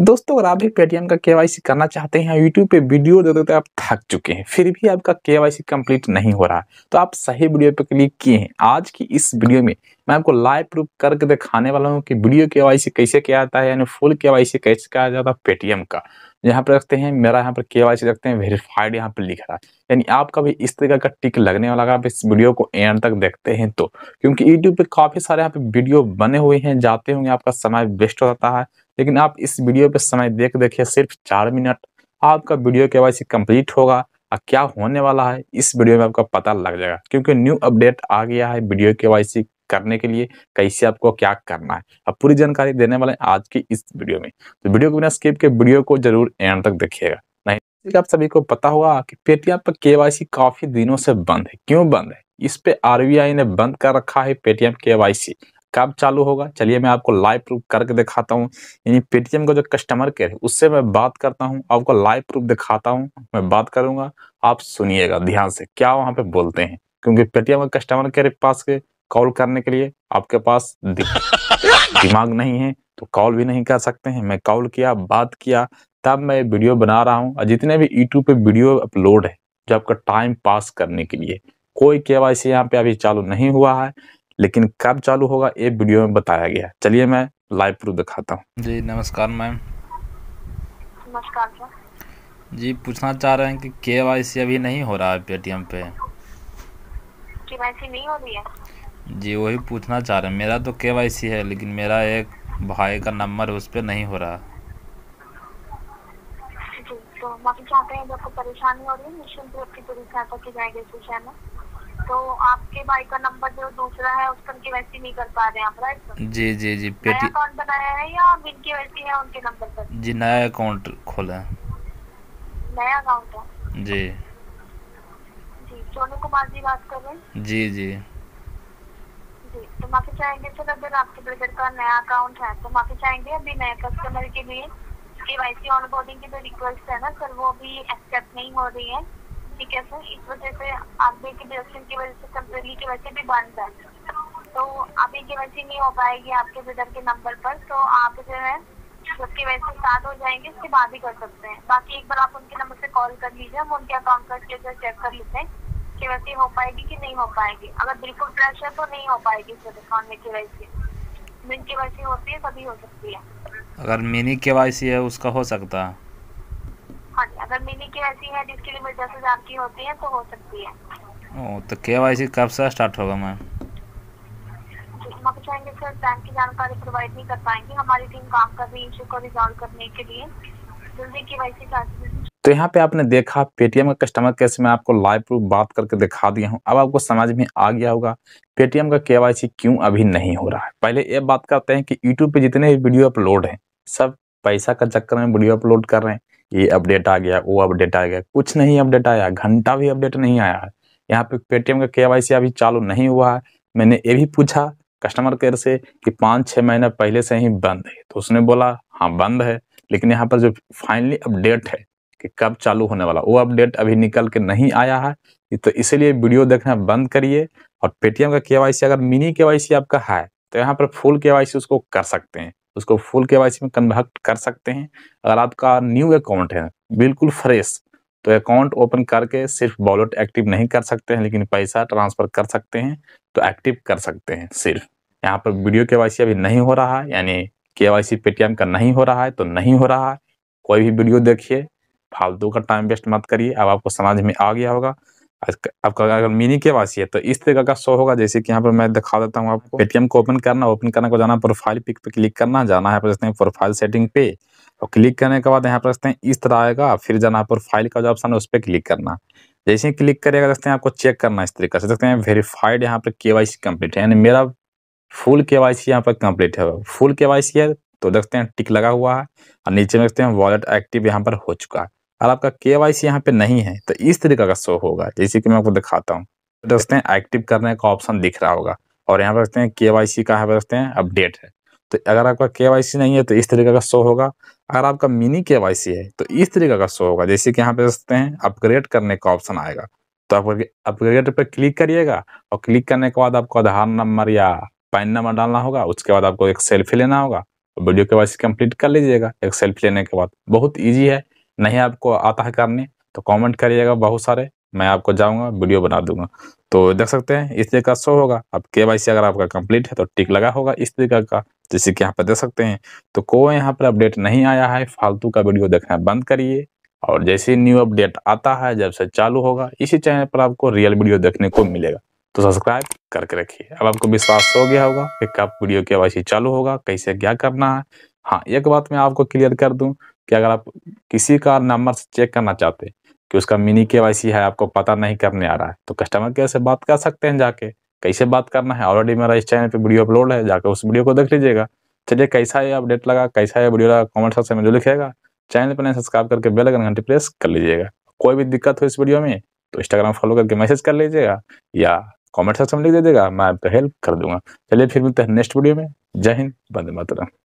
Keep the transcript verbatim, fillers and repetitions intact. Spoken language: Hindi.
दोस्तों, अगर आप भी पेटीएम का केवाईसी करना चाहते हैं, यूट्यूब पे वीडियो देते-देते आप थक चुके हैं, फिर भी आपका केवाईसी कंप्लीट नहीं हो रहा है, तो आप सही वीडियो पे क्लिक किए हैं। आज की इस वीडियो में मैं आपको लाइव प्रूफ करके दिखाने वाला हूं कि वीडियो केवाईसी कैसे किया जाता है, यानी फुल केवाईसी कैसे किया जाता है पेटीएम का। यहाँ पे रखते हैं, मेरा यहाँ पर केवाईसी रखते हैं वेरीफाइड, यहाँ पे लिख रहा है, यानी आपका भी इस तरीके का टिक लगने वाला है। आप इस वीडियो को एंड तक देखते हैं तो, क्योंकि यूट्यूब पे काफी सारे यहाँ पे वीडियो बने हुए हैं, जाते होंगे, आपका समय वेस्ट हो जाता है, लेकिन आप इस वीडियो पे समय देख देखिए, सिर्फ चार मिनट आपका वीडियो केवाईसी कंप्लीट होगा। और क्या होने वाला है इस वीडियो में आपका पता लग जाएगा, क्योंकि न्यू अपडेट आ गया है वीडियो केवाईसी करने के लिए, कैसे आपको क्या करना है। अब पूरी जानकारी देने वाले हैं आज की इस वीडियो में, तो वीडियो को बिना स्किप के वीडियो को जरूर एंड तक देखिएगा। नहीं, आप सभी को पता होगा कि पेटीएम पर केवाईसी काफी दिनों से बंद है। क्यों बंद है? इस पे आरबीआई ने बंद कर रखा है पेटीएम केवाईसी। कब चालू होगा, चलिए मैं आपको लाइव प्रूफ करके दिखाता हूँ। यानी पेटीएम का जो कस्टमर केयर है उससे मैं बात करता हूँ, आपको लाइव प्रूफ दिखाता हूँ, मैं बात करूंगा, आप सुनिएगा ध्यान से क्या वहां पे बोलते हैं, क्योंकि पेटीएम का कस्टमर केयर के पास के कॉल करने के लिए आपके पास दि, दिमाग नहीं है, तो कॉल भी नहीं कर सकते हैं। मैं कॉल किया, बात किया, तब मैं वीडियो बना रहा हूँ। और जितने भी यूट्यूब पे वीडियो अपलोड है जो आपका टाइम पास करने के लिए, कोई केवाईसी यहाँ पे अभी चालू नहीं हुआ है, लेकिन कब चालू होगा ये वीडियो में बताया गया है। चलिए मैं लाइव प्रूफ दिखाता हूँ। जी नमस्कार मैम। नमस्कार सर। जी पूछना चाह रहे हैं कि केवाईसी अभी नहीं हो रहा है पेटीएम पे। केवाईसी नहीं हो रही है? जी वही पूछना चाह रहे हैं। मेरा तो केवाईसी है, लेकिन मेरा एक भाई का नंबर है, उस पर नहीं हो रहा। जी तो माफी चाहते हैं, आपको परेशानी हो रही है, निश्चिंत रूप से पूरी सहायता की जाएगी इस विषय में। तो आपके भाई का नंबर जो दूसरा है उस पर केवाईसी नहीं कर पा रहे हैं आप, राइट सर? जी जी जी नया पेटी अकाउंट बनाया है या बिन केवाईसी है उनके नंबर पर? जी नया अकाउंट खोला है। नया अकाउंट है जी जी। सोनू कुमार जी बात कर रहे हैं? जी जी जी तो माफी चाहेंगे सर, अगर आपके ब्रदर का नया अकाउंट है तो माफी चाहेंगे, अभी नए कस्टमर के लिए केवाईसी ऑनबोर्डिंग की जो रिक्वेस्ट है ना सर, वो भी एक्सेप्ट नहीं हो रही है। ठीक है सर, इस वजह से आगे की डिडक्शन की वजह से टेम्परेरी केवाईसी भी बंद है, तो अभी केवाईसी नहीं हो पाएगी आपके ब्रदर के नंबर पर। तो आप जो है जब केवाईसी स्टार्ट हो जाएंगे उसके बाद ही कर सकते हैं। बाकी एक बार आप उनके नंबर से कॉल कर लीजिए, हम उनके अकाउंट का स्टेटस चेक कर लेते हैं केवाईसी हो पाएगी कि नहीं हो पाएगी। अगर बिल्कुल फ्रेश है तो नहीं हो पाएगी सर अकाउंट में केवाईसी। बिन केवाईसी होती है तभी हो सकती है। अगर मिनी केवाईसी है उसका हो सकता है? हाँ जी, अगर मिनी केवाईसी है जिसके लिए दस हजार की होती है तो हो सकती है। ओ तो केवाईसी कब से स्टार्ट होगा मैम? हम चाहेंगे सर, बैंक की जानकारी प्रोवाइड नहीं कर पाएंगे, हमारी टीम काम कर रही है इशू को रिजॉल्व करने के लिए। जल्दी केवाईसी का तो यहाँ पे आपने देखा पेटीएम का कस्टमर केयर से मैं आपको लाइव प्रूफ बात करके दिखा दिया हूँ। अब आपको समझ में आ गया होगा पेटीएम का केवाईसी क्यों अभी नहीं हो रहा है। पहले ये बात करते हैं कि यूट्यूब पे जितने भी वीडियो अपलोड हैं, सब पैसा का चक्कर में वीडियो अपलोड कर रहे हैं। ये अपडेट आ गया, वो अपडेट आ गया, कुछ नहीं अपडेट आया, घंटा भी अपडेट नहीं आया है। यहाँ पे पेटीएम का केवाईसी अभी चालू नहीं हुआ है। मैंने ये भी पूछा कस्टमर केयर से कि पाँच छः महीना पहले से ही बंद है, तो उसने बोला हाँ बंद है, लेकिन यहाँ पर जो फाइनली अपडेट है कि कब चालू होने वाला, वो अपडेट अभी निकल के नहीं आया है। तो इसलिए वीडियो देखना बंद करिए। और पेटीएम का केवाईसी अगर मिनी केवाईसी आपका है तो यहाँ पर फुल केवाईसी उसको कर सकते हैं, उसको फुल केवाईसी में कन्वर्ट कर सकते हैं। अगर आपका न्यू अकाउंट है बिल्कुल फ्रेश, तो अकाउंट ओपन करके सिर्फ वॉलेट एक्टिव नहीं कर सकते हैं, लेकिन पैसा ट्रांसफर कर सकते हैं, तो एक्टिव कर सकते हैं। सिर्फ यहाँ पर वीडियो केवाईसी अभी नहीं हो रहा है, यानी केवाईसी पेटीएम का नहीं हो रहा है तो नहीं हो रहा है। कोई भी वीडियो देखिए, फालतू का टाइम वेस्ट मत करिए। अब आपको समझ में आ गया होगा। आपका अगर मिनी केवाईसी है तो इस तरह का शो होगा, जैसे कि यहाँ पर मैं दिखा देता हूँ आपको। पेटीएम को ओपन करना, ओपन करने को जाना प्रोफाइल पिक पे क्लिक करना, जाना है पर प्रोफाइल सेटिंग पे, और क्लिक करने के बाद यहाँ पर इस तरह आएगा, फिर जाना प्रोफाइल का जो ऑप्शन है उस पर क्लिक करना। जैसे ही क्लिक करेगा देखते हैं आपको चेक करना इस तरीके से, देखते हैं वेरीफाइड यहाँ पर केवाईसी कंप्लीट है, यानी मेरा फुल केवाईसी यहाँ पर कंप्लीट है। फुल केवाईसी है तो देखते हैं टिक लगा हुआ है, और नीचे में देखते हैं वॉलेट एक्टिव यहाँ पर हो चुका है। और आपका केवाईसी यहाँ पे नहीं है तो इस तरीके का शो होगा, जैसे कि मैं आपको दिखाता हूँ। देखते हैं एक्टिव करने का ऑप्शन दिख रहा होगा, और यहाँ पर देखते हैं केवाईसी का है, देखते हैं अपडेट है। तो अगर आपका केवाईसी नहीं है तो इस तरीके का शो होगा। अगर आपका मिनी केवाईसी है तो इस तरीके का शो होगा, जैसे कि यहाँ पे देखते हैं अपग्रेड करने का ऑप्शन आएगा। तो आप अपग्रेड पे क्लिक करिएगा, और क्लिक करने के बाद आपको आधार नंबर या पैन नंबर डालना होगा। उसके बाद आपको एक सेल्फी लेना होगा, वीडियो के वाइसी कंप्लीट कर लीजिएगा एक सेल्फी लेने के बाद। बहुत ईजी है, नहीं आपको आता है करने तो कमेंट करिएगा बहुत सारे, मैं आपको जाऊंगा वीडियो बना दूंगा। तो देख सकते हैं इस तरीके का शो होगा। अब केवाईसी अगर आपका कंप्लीट है तो टिक लगा होगा इस तरीके का, जैसे कि यहाँ पर देख सकते हैं। तो कोई यहाँ पर अपडेट नहीं आया है, फालतू का वीडियो देखना बंद करिए, और जैसे न्यू अपडेट आता है जब से चालू होगा इसी चैनल पर आपको रियल वीडियो देखने को मिलेगा। तो सब्सक्राइब करके रखिए। अब आपको विश्वास हो गया होगा कि कब वीडियो केवाईसी चालू होगा, कैसे क्या करना है। हाँ, एक बात मैं आपको क्लियर कर दूं कि अगर आप किसी का नंबर से चेक करना चाहते हैं कि उसका मिनी केवाईसी है, आपको पता नहीं करने आ रहा है, तो कस्टमर केयर से बात कर सकते हैं जाके। कैसे बात करना है ऑलरेडी मेरा इस चैनल पे वीडियो अपलोड है, जाकर उस वीडियो को देख लीजिएगा। चलिए, कैसा ये अपडेट लगा, कैसा ये वीडियो लगा, कमेंट सेक्शन में जो लिखेगा। चैनल पर नहीं सब्सक्राइब करके बेल आइकन घंटी प्रेस कर लीजिएगा। कोई भी दिक्कत हो इस वीडियो में तो इंस्टाग्राम फॉलो करके मैसेज कर लीजिएगा या कमेंट सेक्शन में लिख दीजिएगा, मैं आपका हेल्प कर दूंगा। चलिए फिर मिलते हैं नेक्स्ट वीडियो में। जय हिंद, वंदे मातरम।